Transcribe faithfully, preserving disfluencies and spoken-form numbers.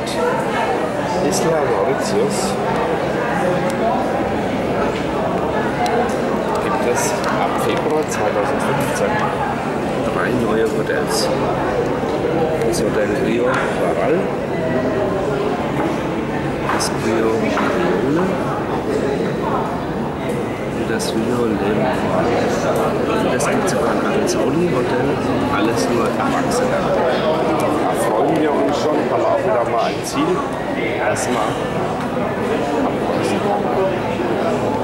Isla Mauritius gibt es ab Februar zweitausendfünfzehn drei neue Hotels. Das Hotel Rio Varal, das Rio Lune und das Rio Lem. Das gibt sogar ein Arizona-Hotel, alles nur Erwachsene. Da freuen wir uns schon, da laufen da mal ein Ziel. Erstmal abreisen.